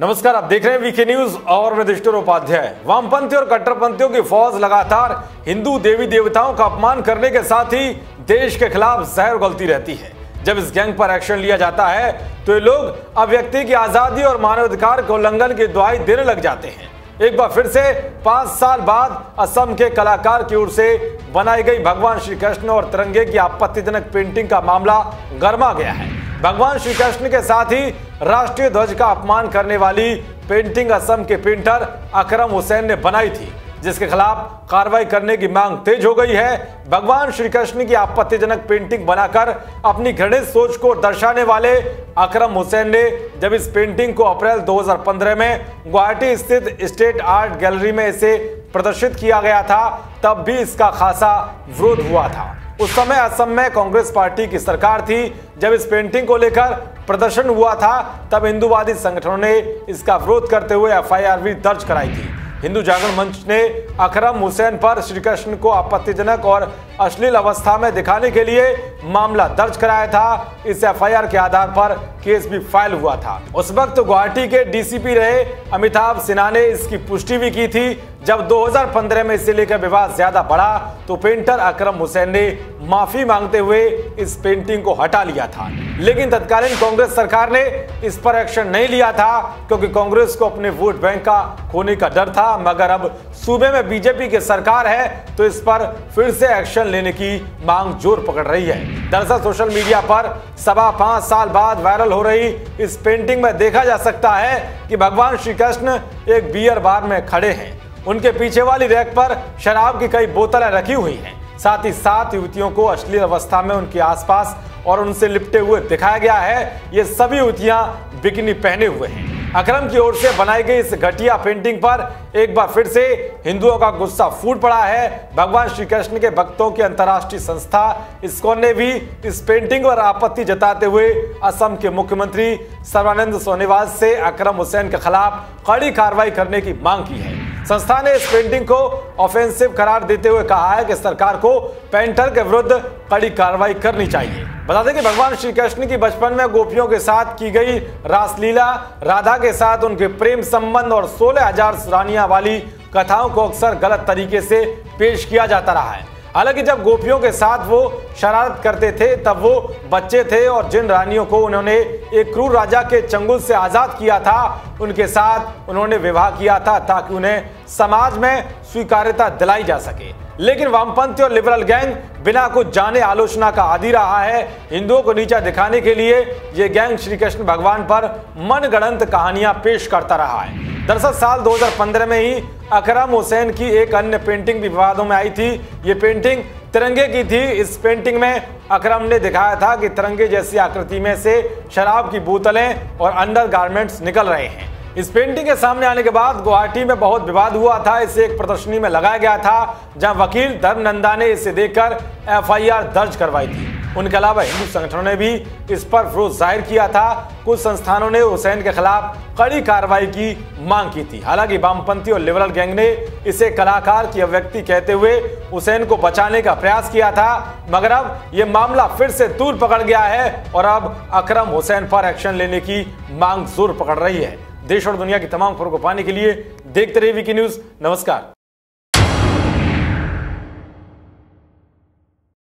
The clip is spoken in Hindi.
नमस्कार, आप देख रहे हैं वीके न्यूज और मैं युधिष्ठिर उपाध्याय। वामपंथी और कट्टरपंथियों की फौज लगातार हिंदू देवी देवताओं का अपमान करने के साथ ही देश के खिलाफ जहर उगलती रहती है। जब इस गैंग पर एक्शन लिया जाता है तो ये लोग अब व्यक्ति की आजादी और मानवाधिकार के उल्लंघन की दुहाई देने लग जाते हैं। एक बार फिर से 5 साल बाद असम के कलाकार की ओर से बनाई गई भगवान श्री कृष्ण और तिरंगे की आपत्तिजनक पेंटिंग का मामला गरमा गया है। भगवान श्री कृष्ण के साथ ही राष्ट्रीय ध्वज का अपमान करने वाली पेंटिंग असम के पेंटर अकरम हुसैन ने बनाई थी, जिसके खिलाफ कार्रवाई करने की मांग तेज हो गई है। भगवान श्री कृष्ण की आपत्तिजनक पेंटिंग बनाकर अपनी घृणित सोच को दर्शाने वाले अकरम हुसैन ने जब इस पेंटिंग को अप्रैल 2015 में गुवाहाटी स्थित स्टेट आर्ट गैलरी में इसे प्रदर्शित किया गया था, तब भी इसका खासा विरोध हुआ था। उस समय असम में कांग्रेस पार्टी की सरकार थी। जब इस पेंटिंग को लेकर प्रदर्शन हुआ था तब हिंदूवादी संगठनों ने इसका विरोध करते हुए एफआईआर भी दर्ज कराई थी। हिंदू जागरण मंच ने अकरम हुसैन पर श्री कृष्ण को आपत्तिजनक और अश्लील अवस्था में दिखाने के लिए मामला दर्ज कराया था। इस एफआईआर के आधार पर केस भी फाइल हुआ था। उस वक्त गुवाहाटी के डीसीपी रहे अमिताभ सिन्हा ने इसकी पुष्टि भी की थी। जब 2015 में इसे लेकर विवाद ज्यादा बढ़ा तो पेंटर अकरम हुसैन ने माफी मांगते हुए इस पेंटिंग को हटा लिया था, लेकिन तत्कालीन कांग्रेस सरकार ने इस पर एक्शन नहीं लिया था क्योंकि कांग्रेस को अपने वोट बैंक का खोने का डर था। मगर अब सूबे में बीजेपी की सरकार है तो इस पर फिर से एक्शन लेने की मांग जोर पकड़ रही है। दरअसल सोशल मीडिया पर 5.25 साल बाद वायरल हो रही इस पेंटिंग में देखा जा सकता है कि भगवान श्री कृष्ण एक बियर बार में खड़े हैं। उनके पीछे वाली रैक पर शराब की कई बोतलें रखी हुई हैं। साथ ही 7 युवतियों को अश्लील अवस्था में उनके आसपास और उनसे लिपटे हुए दिखाया गया है। ये सभी युवतियां बिकिनी पहने हुए हैं। अकरम की ओर से बनाई गई इस घटिया पेंटिंग पर एक बार फिर से हिंदुओं का गुस्सा फूट पड़ा है। भगवान श्री कृष्ण के भक्तों की अंतर्राष्ट्रीय संस्था इस्कॉन ने भी इस पेंटिंग पर आपत्ति जताते हुए असम के मुख्यमंत्री सर्बानंद सोनोवाल से अकरम हुसैन के खिलाफ कड़ी कार्रवाई करने की मांग की है। संस्था ने इस पेंटिंग को ऑफेंसिव करार देते हुए कहा है कि सरकार को पेंटर के विरुद्ध कड़ी कार्रवाई करनी चाहिए। बता दें कि भगवान श्री कृष्ण की बचपन में गोपियों के साथ की गई रासलीला, राधा के साथ उनके प्रेम संबंध और 16,000 रानियां वाली कथाओं को अक्सर गलत तरीके से पेश किया जाता रहा है। हालांकि जब गोपियों के साथ वो शरारत करते थे तब वो बच्चे थे और जिन रानियों को उन्होंने एक क्रूर राजा के चंगुल से आजाद किया था उनके साथ उन्होंने विवाह किया था ताकि उन्हें समाज में स्वीकार्यता दिलाई जा सके। लेकिन वामपंथी और लिबरल गैंग बिना कुछ जाने आलोचना का आदी रहा है। हिंदुओं को नीचा दिखाने के लिए ये गैंग श्री कृष्ण भगवान पर मनगढ़ंत कहानियां पेश करता रहा है। दरअसल साल 2015 में ही अकरम हुसैन की एक अन्य पेंटिंग भी विवादों में आई थी। ये पेंटिंग तिरंगे की थी। इस पेंटिंग में अकरम ने दिखाया था कि तिरंगे जैसी आकृति में से शराब की बोतलें और अंडरगारमेंट्स निकल रहे हैं। इस पेंटिंग के सामने आने के बाद गुवाहाटी में बहुत विवाद हुआ था। इसे एक प्रदर्शनी में लगाया गया था जहां वकील धर्मनंदा ने इसे देखकर एफआईआर दर्ज करवाई थी। उनके अलावा हिंदू संगठनों ने भी इस पर विरोध जाहिर किया था। कुछ संस्थानों ने हुसैन के खिलाफ कड़ी कार्रवाई की मांग की थी। हालांकि वामपंथी और लिबरल गैंग ने इसे कलाकार की अभिव्यक्ति कहते हुए हुसैन को बचाने का प्रयास किया था, मगर अब यह मामला फिर से तूल पकड़ गया है और अब अकरम हुसैन पर एक्शन लेने की मांग जोर पकड़ रही है। देश और दुनिया की तमाम खबरों को पाने के लिए देखते रहिए वीके न्यूज। नमस्कार।